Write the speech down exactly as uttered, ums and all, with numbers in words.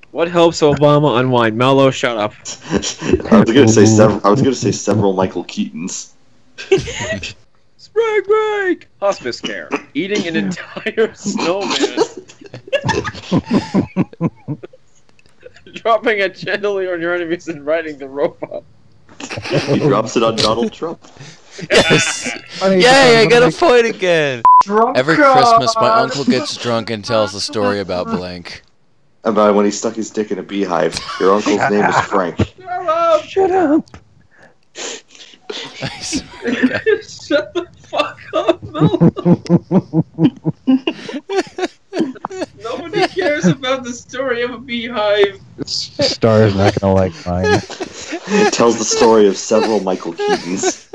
What helps Obama unwind? Mello, shut up. I was gonna say several. I was gonna say several Michael Keatons. Sprig break! Hospice care. Eating an entire snowman. Dropping a chandelier on your enemies and riding the robot. He drops it on Donald Trump. Yes! Yay, I got a point again! Drunk Every God. Christmas, my uncle gets drunk and tells the story about blank. About when he stuck his dick in a beehive. Your uncle's Shut name up. is Frank. Shut up! Shut up! I swear to God. Shut the fuck up, Mello! Nobody cares about the story of a beehive. Star is not gonna like mine. It tells the story of several Michael Keatons.